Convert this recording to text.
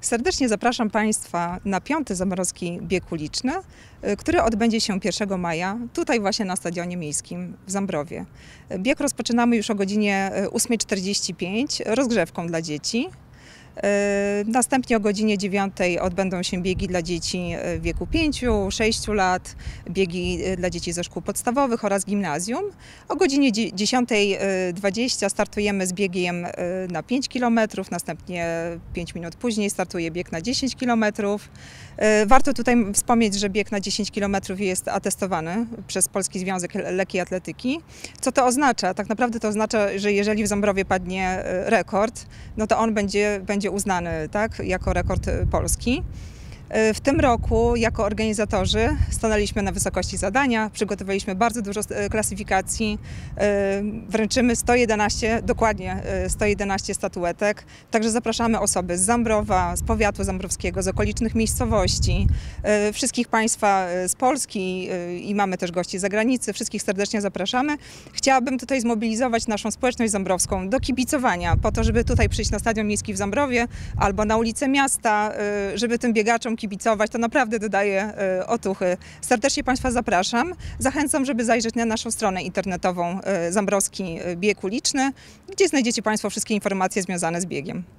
Serdecznie zapraszam Państwa na 5. Zambrowski Bieg Uliczny, który odbędzie się 1 maja, tutaj właśnie na Stadionie Miejskim w Zambrowie. Bieg rozpoczynamy już o godzinie 8:45 rozgrzewką dla dzieci. Następnie o godzinie 9 odbędą się biegi dla dzieci w wieku 5-6 lat, biegi dla dzieci ze szkół podstawowych oraz gimnazjum. O godzinie 10:20 startujemy z biegiem na 5 km, następnie 5 minut później startuje bieg na 10 km. Warto tutaj wspomnieć, że bieg na 10 km jest atestowany przez Polski Związek Lekkiej Atletyki. Co to oznacza? Tak naprawdę to oznacza, że jeżeli w Zambrowie padnie rekord, no to on będzie uznany, tak, jako rekord polski. W tym roku jako organizatorzy stanęliśmy na wysokości zadania, przygotowaliśmy bardzo dużo klasyfikacji, wręczymy dokładnie 111 statuetek, także zapraszamy osoby z Zambrowa, z powiatu zambrowskiego, z okolicznych miejscowości, wszystkich Państwa z Polski i mamy też gości z zagranicy, wszystkich serdecznie zapraszamy. Chciałabym tutaj zmobilizować naszą społeczność zambrowską do kibicowania, po to, żeby tutaj przyjść na Stadion Miejski w Zambrowie albo na ulicę miasta, żeby tym biegaczom kibicować, to naprawdę dodaje otuchy. Serdecznie Państwa zapraszam. Zachęcam, żeby zajrzeć na naszą stronę internetową Zambrowski Bieg Uliczny, gdzie znajdziecie Państwo wszystkie informacje związane z biegiem.